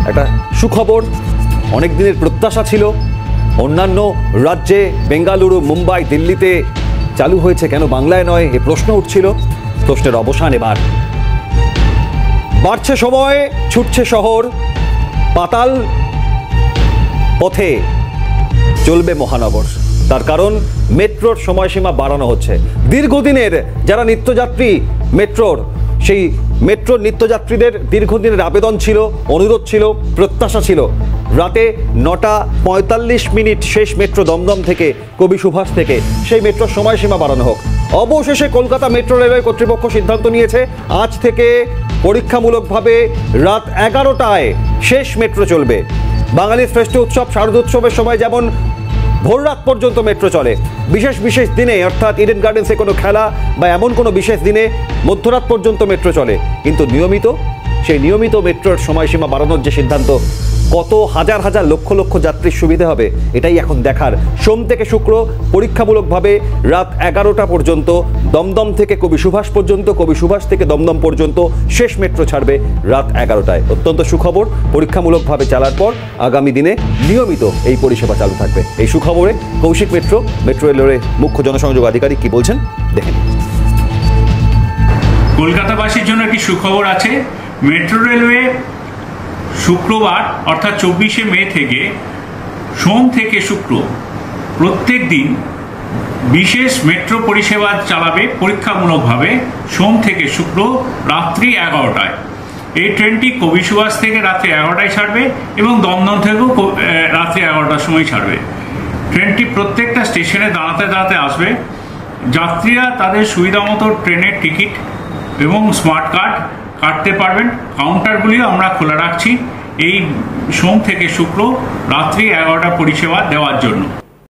একটা সুখবর, অনেক দিনের প্রত্যাশা ছিল। অন্যান্য রাজ্যে বেঙ্গালুরু, মুম্বাই, দিল্লিতে চালু হয়েছে, কেন বাংলায় নয়, এ প্রশ্ন উঠছিল। প্রশ্নের অবসান এবার। বাড়ছে সময়, ছুটছে শহর, পাতাল পথে চলবে মহানগর। তার কারণ মেট্রোর সময়সীমা বাড়ানো হচ্ছে। দীর্ঘদিনের যারা নিত্যযাত্রী মেট্রোর, সেই মেট্রোর নিত্যযাত্রীদের দীর্ঘদিনের আবেদন ছিল, অনুরোধ ছিল, প্রত্যাশা ছিল রাতে 9:45 শেষ মেট্রো দমদম থেকে, কবি সুভাষ থেকে, সেই মেট্রোর সময়সীমা বাড়ানো হোক। অবশেষে কলকাতা মেট্রো রেলওয়ে কর্তৃপক্ষ সিদ্ধান্ত নিয়েছে, আজ থেকে পরীক্ষামূলকভাবে রাত 11টায় শেষ মেট্রো চলবে। বাঙালির শ্রেষ্ঠ উৎসব শারদোৎসবের সময় যেমন ভোর রাত পর্যন্ত মেট্রো চলে, বিশেষ বিশেষ দিনে অর্থাৎ ইডেন গার্ডেন্সে কোনো খেলা বা এমন কোনো বিশেষ দিনে মধ্যরাত পর্যন্ত মেট্রো চলে। কিন্তু সেই নিয়মিত মেট্রোর সময়সীমা বাড়ানোর যে সিদ্ধান্ত, কত হাজার হাজার লক্ষ লক্ষ যাত্রীর সুবিধে হবে এটাই এখন দেখার। সোম থেকে শুক্র পরীক্ষামূলকভাবে রাত 11টা পর্যন্ত দমদম থেকে কবি সুভাষ পর্যন্ত, কবি সুভাষ থেকে দমদম পর্যন্ত শেষ মেট্রো ছাড়বে রাত 11টায়। অত্যন্ত সুখবর। পরীক্ষামূলকভাবে চালার পর আগামী দিনে নিয়মিত এই পরিষেবা চালু থাকবে। এই সুখবরে কৌশিক মেট্রো রেলওয়ের মুখ্য জনসংযোগ আধিকারিক কি বলছেন দেখেন। কলকাতাবাসীর জন্য একটি সুখবর আছে। মেট্রো রেলওয়ে শুক্রবার অর্থাৎ 24শে মে থেকে সোম থেকে শুক্র প্রত্যেক দিন বিশেষ মেট্রো পরিষেবা চালাবে পরীক্ষামূলকভাবে সোম থেকে শুক্র রাত্রি 11টায়। এই ট্রেনটি কবি সুভাষ থেকে রাত্রি 11টায় ছাড়বে এবং দমদম থেকেও রাত্রি 11টার সময় ছাড়বে। ট্রেনটি প্রত্যেকটা স্টেশনে দাঁড়াতে দাঁড়াতে আসবে। যাত্রীরা তাদের সুবিধা মতো ট্রেনের টিকিট এবং স্মার্ট কার্ড কাটতে পারবেন। কাউন্টারগুলিও আমরা খোলা রাখছি এই সোম থেকে শুক্র রাত্রি 11টা পরিষেবা দেওয়ার জন্য।